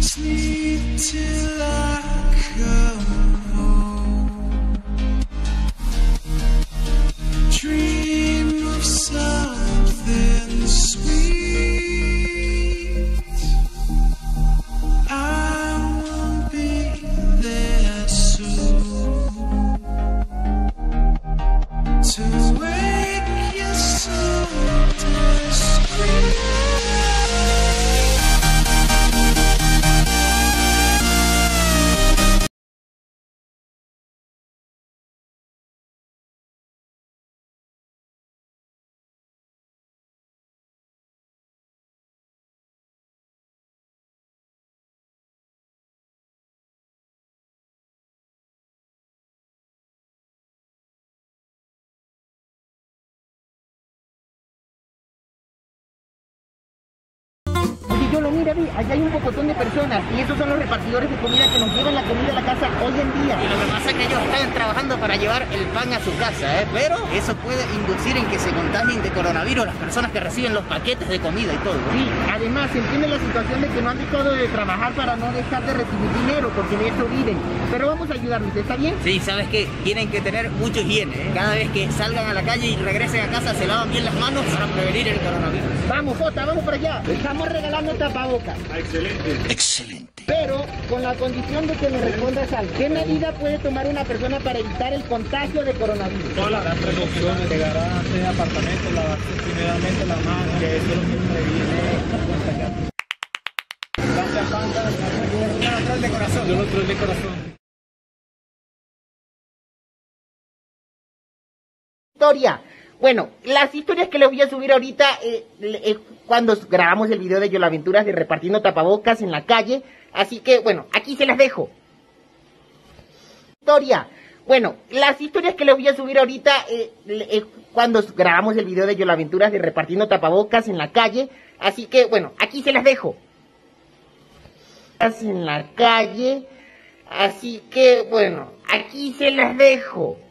Sleep till I come home. Dream of something sweet. I won't be there soon to wake you so discreet. Yolo, mira, vi, allá hay un pocotón de personas y esos son los repartidores de comida que nos llevan la comida a la casa hoy en día. Y lo que pasa es que ellos están trabajando para llevar el pan a su casa, pero eso puede inducir en que se contagien de coronavirus las personas que reciben los paquetes de comida y todo. Sí, además se entiende la situación de que no han dejado de trabajar para no dejar de recibir dinero, porque de eso viven. Pero vamos a ayudarlos, ¿está bien? Sí, ¿sabes qué? Tienen que tener mucha higiene, Cada vez que salgan a la calle y regresen a casa se lavan bien las manos para prevenir el coronavirus. Vamos, Jota, vamos para allá. Estamos regalando tapabocas. Excelente. Pero con la condición de que me respondas algo. ¿Qué medida puede tomar una persona para evitar el contagio de coronavirus? Todas las precauciones, llegar a ese apartamento, lavarse primeramente la mano, que eso es lo que previene contagiar. Gracias, Panda. Yo de corazón. Yo lo traigo de corazón. Historia. Bueno, las historias que les voy a subir ahorita, cuando grabamos el video de Yolaventuras de repartiendo tapabocas en la calle, así que, bueno, aquí se las dejo. Historia. Bueno, las historias que les voy a subir ahorita, cuando grabamos el video de Yolaventuras de repartiendo tapabocas en la calle, así que, bueno, aquí se las dejo. En la calle, así que, bueno, aquí se las dejo.